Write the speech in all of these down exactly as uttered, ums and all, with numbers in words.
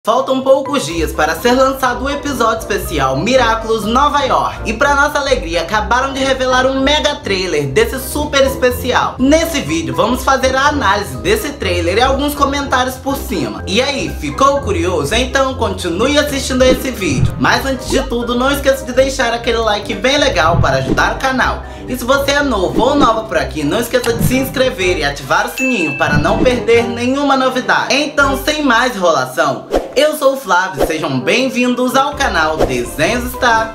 Faltam poucos dias para ser lançado o episódio especial Miraculous Nova York. E para nossa alegria, acabaram de revelar um mega trailer desse super especial. Nesse vídeo, vamos fazer a análise desse trailer e alguns comentários por cima. E aí, ficou curioso? Então continue assistindo a esse vídeo. Mas antes de tudo, não esqueça de deixar aquele like bem legal para ajudar o canal. E se você é novo ou nova por aqui, não esqueça de se inscrever e ativar o sininho para não perder nenhuma novidade. Então, sem mais enrolação, eu sou o Flávio, sejam bem-vindos ao canal Desenhos Star.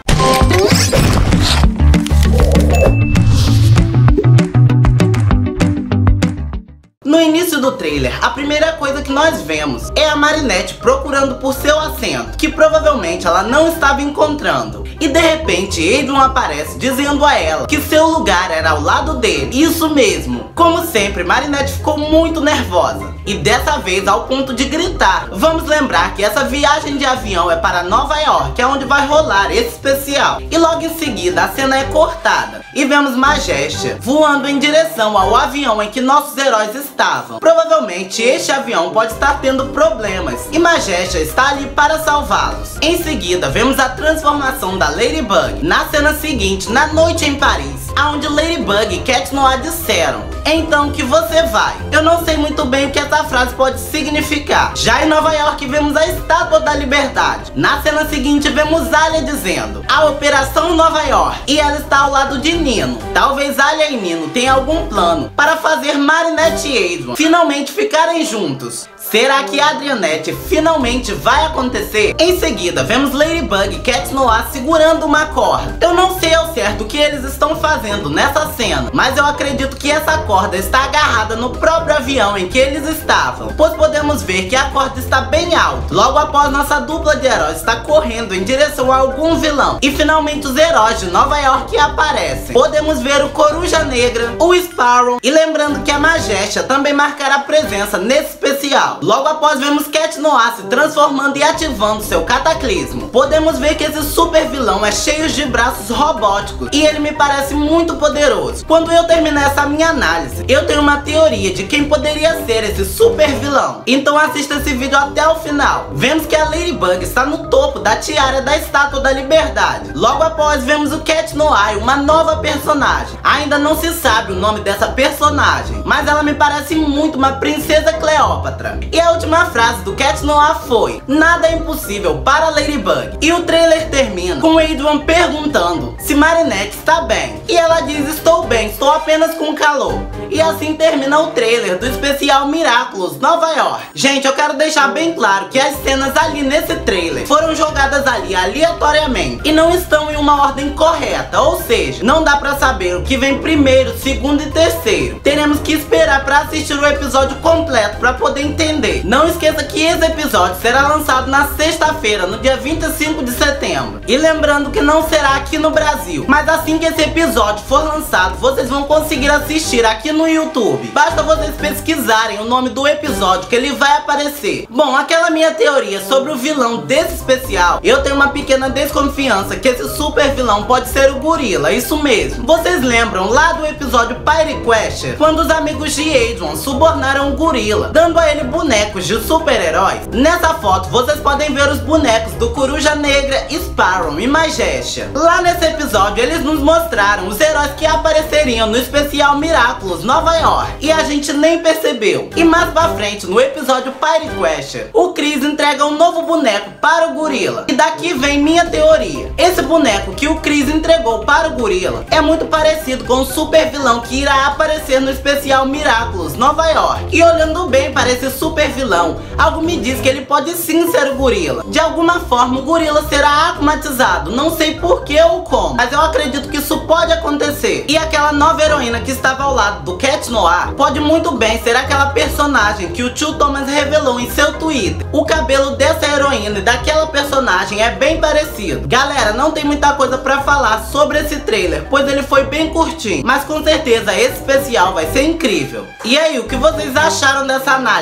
No início do trailer, a primeira coisa que nós vemos é a Marinette procurando por seu assento, que provavelmente ela não estava encontrando. E de repente, Adrian aparece dizendo a ela que seu lugar era ao lado dele. Isso mesmo. Como sempre, Marinette ficou muito nervosa. E dessa vez ao ponto de gritar. Vamos lembrar que essa viagem de avião é para Nova York, é onde vai rolar esse especial. E logo em seguida a cena é cortada e vemos Majestia voando em direção ao avião em que nossos heróis estavam. Provavelmente este avião pode estar tendo problemas e Majestia está ali para salvá-los. Em seguida vemos a transformação da Ladybug. Na cena seguinte, na noite em Paris, onde Ladybug e Cat Noir disseram: então que você vai. Eu não sei muito bem o que essa frase pode significar. Já em Nova York vemos a Estátua da Liberdade. Na cena seguinte vemos Alia dizendo: a Operação Nova York. E ela está ao lado de Nino. Talvez Alia e Nino tenham algum plano para fazer Marinette e Adrian finalmente ficarem juntos. Será que a Adrianette finalmente vai acontecer? Em seguida, vemos Ladybug e Cat Noir segurando uma corda. Eu não sei ao certo o que eles estão fazendo nessa cena, mas eu acredito que essa corda está agarrada no próprio avião em que eles estavam, pois podemos ver que a corda está bem alta. Logo após, nossa dupla de heróis está correndo em direção a algum vilão. E finalmente os heróis de Nova York aparecem. Podemos ver o Coruja Negra, o Sparrow, e lembrando que a Majestia também marcará presença nesse especial. Logo após vemos Cat Noir se transformando e ativando seu cataclismo. Podemos ver que esse super vilão é cheio de braços robóticos e ele me parece muito poderoso. Quando eu terminar essa minha análise, eu tenho uma teoria de quem poderia ser esse super vilão. Então assista esse vídeo até o final. Vemos que a Ladybug está no topo da tiara da Estátua da Liberdade. Logo após vemos o Cat Noir, uma nova personagem. Ainda não se sabe o nome dessa personagem, mas ela me parece muito uma princesa Cleópatra. E a última frase do Cat Noir foi: nada é impossível para Ladybug. E o trailer termina com Adrian perguntando se Marinette está bem. E ela diz: estou bem, estou apenas com calor. E assim termina o trailer do especial Miraculous Nova York. Gente, eu quero deixar bem claro que as cenas ali nesse trailer foram jogadas ali aleatoriamente e não estão em uma ordem correta, ou seja, não dá pra saber o que vem primeiro, segundo e terceiro. Teremos que esperar pra assistir o episódio completo pra poder entender. Não esqueça que esse episódio será lançado na sexta-feira, no dia vinte e cinco de setembro. E lembrando que não será aqui no Brasil, mas assim que esse episódio for lançado, vocês vão conseguir assistir aqui no YouTube. Basta vocês pesquisarem o nome do episódio que ele vai aparecer. Bom, aquela minha teoria sobre o vilão desse especial, eu tenho uma pequena desconfiança que esse super vilão pode ser o Gorila, isso mesmo. Vocês lembram lá do episódio Pyrequester, quando os amigos de Adrian subornaram o Gorila, dando a ele bonecos de super-heróis? Nessa foto vocês podem ver os bonecos do Coruja Negra, Sparrow e Majestia. Lá nesse episódio eles nos mostraram os heróis que apareceriam no especial Miraculous Nova York e a gente nem percebeu. E mais pra frente, no episódio Pyrequester, o Chris entrega um novo boneco para o Gorila. E daqui vem minha teoria. Esse boneco que o Chris entregou para o Gorila é muito parecido com o super vilão que irá aparecer no especial Miraculous Nova York. E olhando bem para esse super vilão, algo me diz que ele pode sim ser o Gorila. De alguma forma o Gorila será akumatizado, não sei por que ou como, mas eu acredito que isso pode acontecer. E aquela nova heroína que estava ao lado do Cat Noir pode muito bem ser aquela personagem que o tio Thomas revelou em seu Twitter. O cabelo dessa heroína e daquela personagem é bem parecido. Galera, não tem muita coisa pra falar sobre esse trailer, pois ele foi bem curtinho, mas com certeza esse especial vai ser incrível. E aí, o que vocês acharam dessa análise? Deixe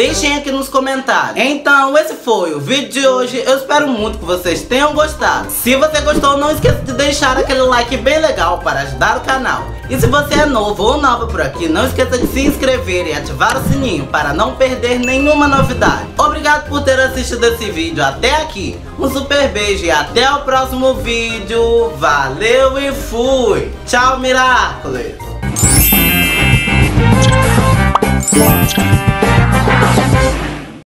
Deixem aqui nos comentários. Então esse foi o vídeo de hoje. Eu espero muito que vocês tenham gostado. Se você gostou, não esqueça de deixar aquele like bem legal para ajudar o canal. E se você é novo ou nova por aqui, não esqueça de se inscrever e ativar o sininho para não perder nenhuma novidade. Obrigado por ter assistido esse vídeo até aqui. Um super beijo e até o próximo vídeo. Valeu e fui! Tchau, Miraculous!